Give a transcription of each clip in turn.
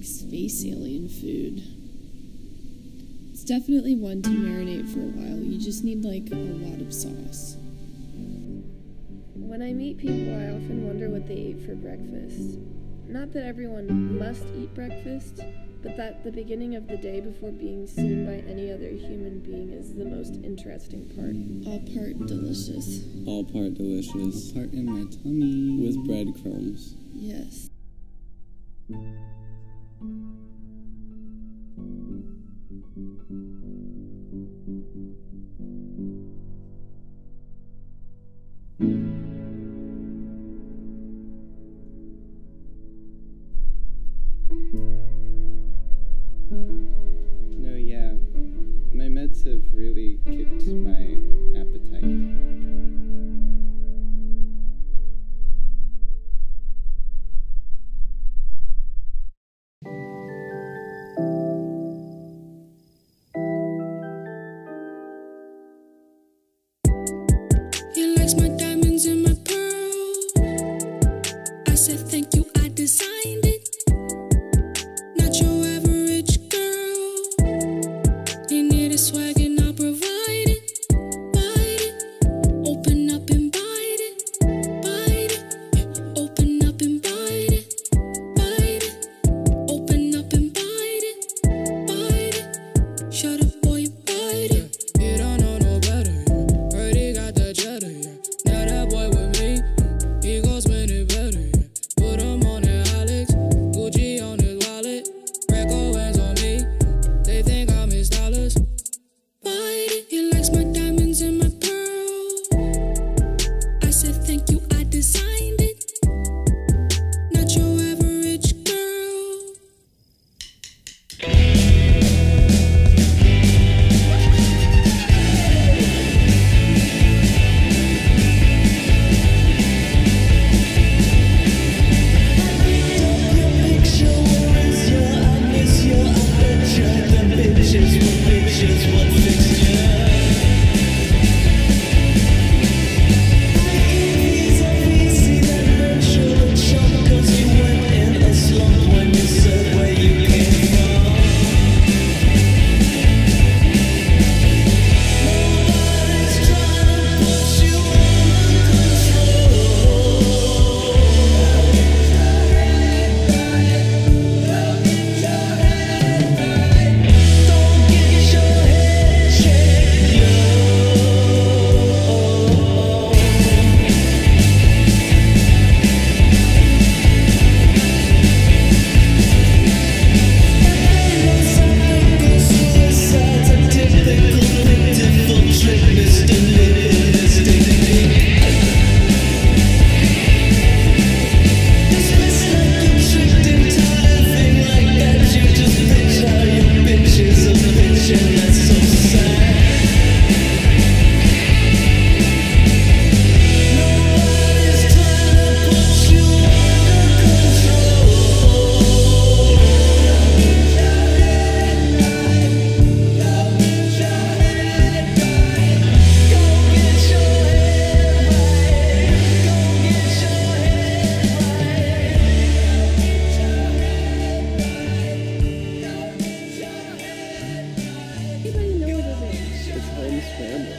space alien food. It's definitely one to marinate for a while. You just need, like, a lot of sauce. When I meet people, I often wonder what they ate for breakfast. Not that everyone must eat breakfast, but that the beginning of the day before being seen by any other human being is the most interesting part. All part delicious. All part delicious. Part in my tummy. With breadcrumbs. Yes. No, yeah. My meds have really kicked my appetite. He likes my diamonds and my pearls. I said thank you, I designed it. Not your average girl. You need a swag and I'll provide it. Bite it. Open up and bite it. Bite it. Open up and bite it. Bite it. Open up and bite it. Bite it. Shut up, boy, you bite it. You don't know no better, yeah. Heard he got that cheddar, yeah. Now that boy with me, he gon' spend it better, yeah. Put him on that Alex, Gucci on his wallet, Greco hands on me, they think I'm his dollars. Bite it. He likes my diamonds and my pearls. I said thank you, I designed it. Not your average girl. Anybody know what it is? It's home scrambled.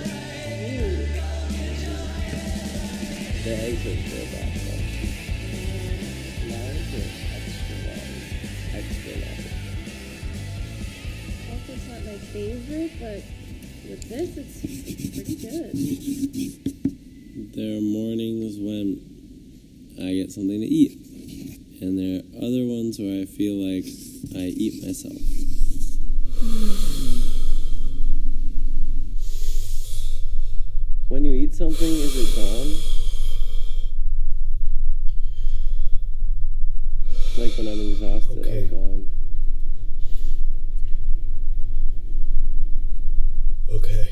The eggs are still back though. Large or extra large? Extra large. Also, it's not my favorite, but with this, it's pretty good. There are mornings when I get something to eat. And there are other ones where I feel like I eat myself. When you eat something, is it gone? Like when I'm exhausted, Okay. I'm gone. Okay.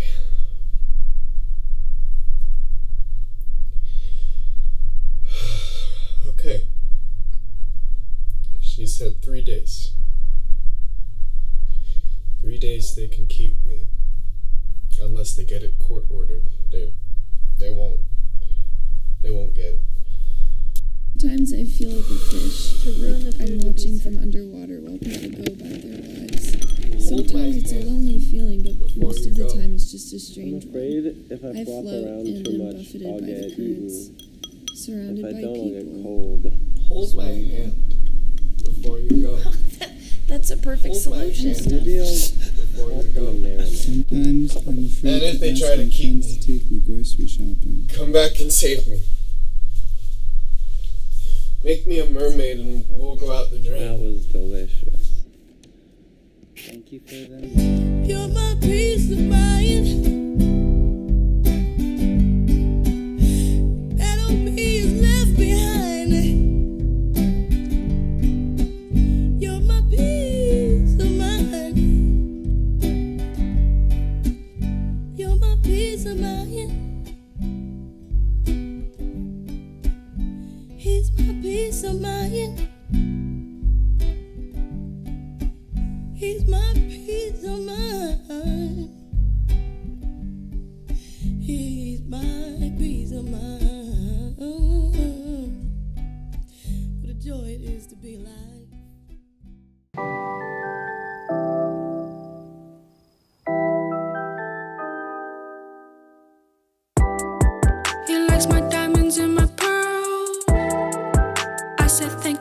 Okay. She said 3 days. 3 days they can keep me. Unless they get it court ordered. They won't get it. Sometimes I feel like a fish, To ruin like the I'm food would watching be from sad. underwater while people go about their lives. Hold my Sometimes it's a hand lonely feeling, but before most you of the go. time it's just a I'm strange one. afraid if I I flop float around and too am much, buffeted I'll by get the eaten. currents, surrounded If I by don't, I'll get people. cold. Hold my hand before you go. That's a perfect Hold my solution. hand Maybe I'll before hop you on a go. marinade. Sometimes I'm afraid And if to they ask try to my keep friends me, to take me grocery shopping. come back and save me. Make me a mermaid and we'll go out the That drain. was delicious. Thank you for them. You're my peace of mind. That old me is left behind. You're my peace of mind. You're my peace of mind. He's my peace of mind. He's my peace of mind. He's my peace of mind. What a joy it is to be alive. He likes my diamonds and my pearl. I said thank